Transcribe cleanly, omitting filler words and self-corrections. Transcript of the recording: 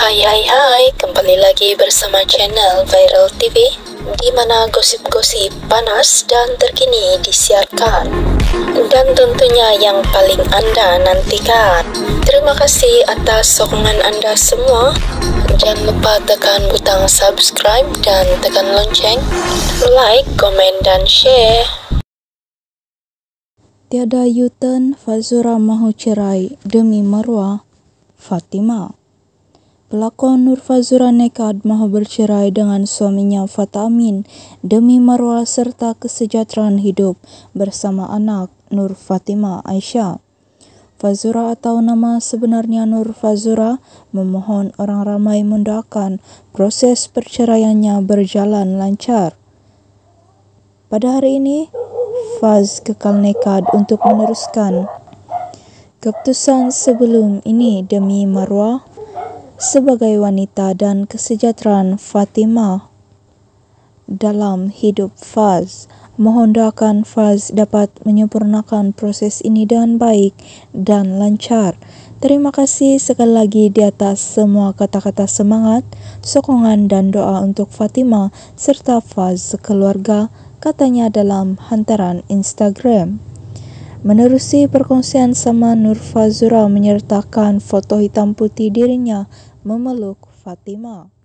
Hai, kembali lagi bersama channel Viral TV, di mana gosip-gosip panas dan terkini disiarkan, dan tentunya yang paling Anda nantikan. Terima kasih atas sokongan Anda semua. Jangan lupa tekan butang subscribe dan tekan lonceng, like, komen, dan share. Tiada U-turn, Fazura mahu cerai demi Marwah Fatimah. Pelakon Nur Fazura nekat mahu bercerai dengan suaminya Fathah Amin demi Marwah serta kesejahteraan hidup bersama anak Nur Fatimah Aisyah. Fazura atau nama sebenarnya Nur Fazura memohon orang ramai mendoakan proses perceraiannya berjalan lancar. Pada hari ini, Faz kekal nekat untuk meneruskan keputusan sebelum ini demi Marwah sebagai wanita dan kesejahteraan Fatimah dalam hidup Faz. Mohon doakan Faz dapat menyempurnakan proses ini dengan baik dan lancar. Terima kasih sekali lagi di atas semua kata-kata semangat, sokongan dan doa untuk Fatimah serta Faz sekeluarga, katanya dalam hantaran Instagram. Menerusi perkongsian sama, Nur Fazura menyertakan foto hitam putih dirinya memeluk Fatimah.